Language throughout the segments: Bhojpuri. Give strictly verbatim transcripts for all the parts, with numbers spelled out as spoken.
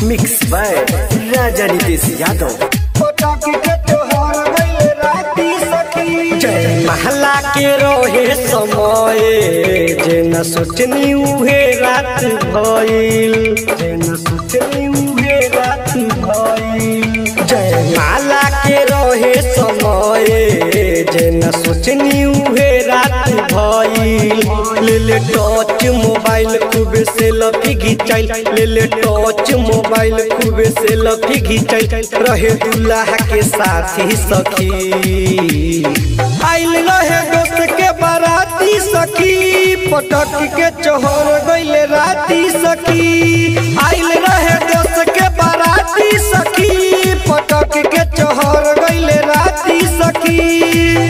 Mix by Raja Nitesh Yadav. जय महला के रोहे समय जे न सोचनी उहे रात भइल, जे न सोचनी उहे रात भइल। जय माला के रोहे समय जे न सोचनी उहे रात भइल। ले ले टच मोबाइल खूबे सेल्फी घिंचाइल, ले ले टच मोबाइल खूबे सेल्फी घिंचाइल। रहे दूल्हा के साथी सखी, आइल रहे दोस्त के बाराती सखी, पटक के चोहर गइले राती सखी। आइल रहे दोस्त के बाराती सखी, पटक के चोहर गइले राती सखी।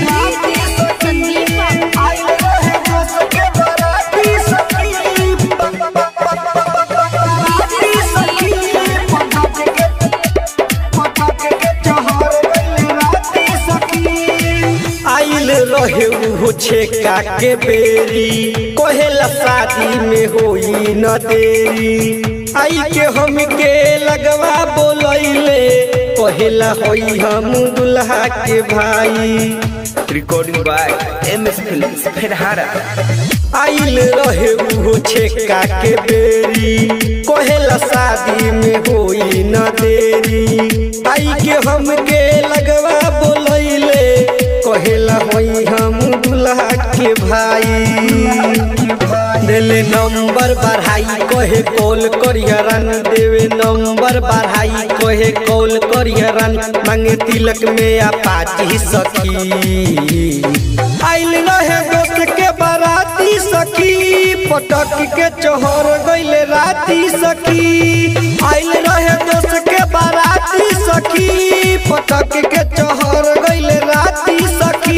रहे वो छेका के बेरी, कहेला शादी में होई न देरी। आई के हम के लगवा बोलैले, कहेला होई हम दुल्हा के भाई। Recording by M S films फेरहारा। आइल रहे वो छेका के बेरी, कहेला शादी में होई न देरी। आई के हम के लगवा बोलैले, कहेला होई हम दुल्हा के भाई। देले नंबर बढ़ाई कहे कॉल करियरन, देवे नंबर बढ़ाई कहे कॉल करियरन। मांगे तिलक में अपाची सखी, आइल रहे दोस्त के बाराती सखी, पटक के चोहर गइले राती सखी। आइल रहे दोस्त के बाराती सखी, पटक के चोहर गइले राती सखी।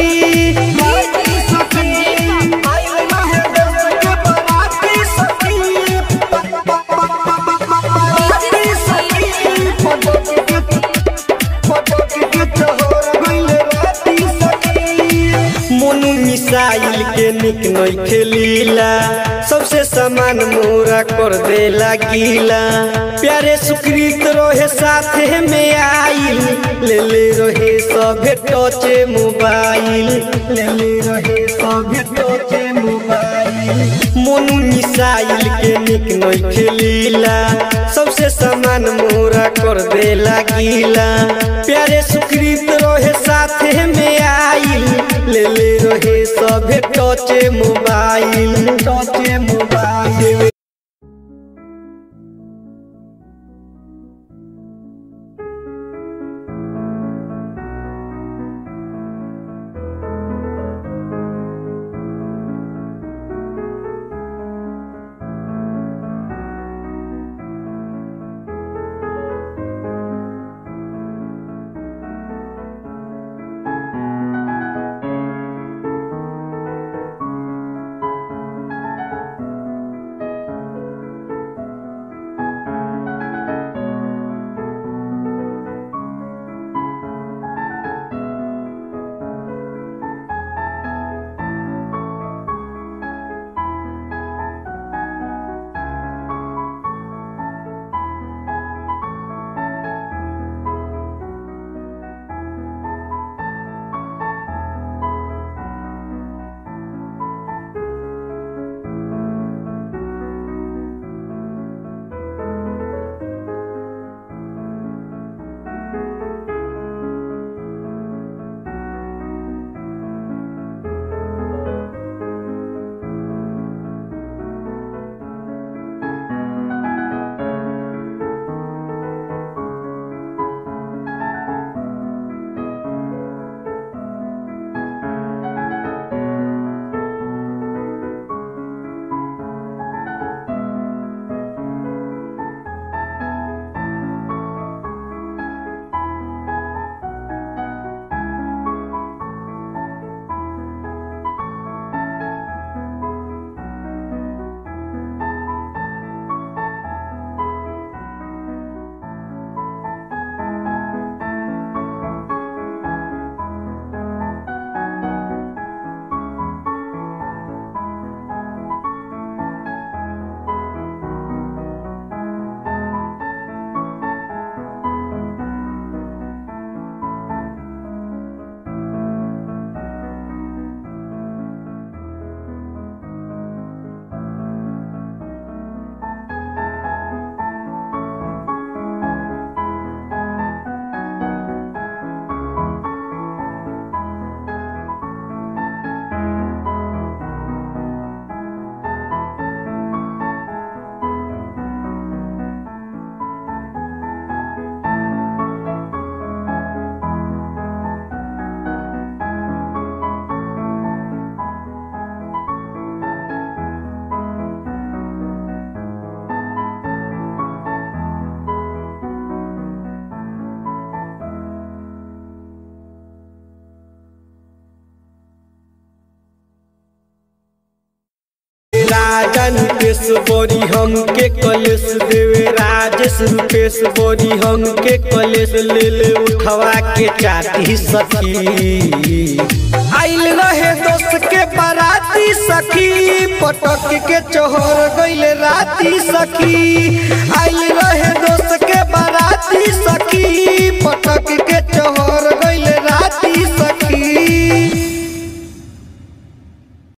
मिसाइल के निक नहीं खेलीला, सबसे सामान मोरा कर देला गीला। प्यारे सुकृत रहे साथे में आइल, ले ले रहे सभे टचे मोबाइल, ले ले रहे सभे टचे मोबाइल। मोनू मिसाइल के निक नहीं खेलीला, सबसे सामान मोरा कर देला गीला। प्यारे सुकृत रहे साथे में आइल, ले ले रहे सभे टचे मोबाइल, टचे मोबाइल। राजा नितेश बोरी हमके कलेश देवे राजेश रूपेश बोरी हमके कलेश ले ले उठवा के चाटी सखी। आइल रहे दोस्त के बाराती सखी पटक के चोहर गइल राती सखी।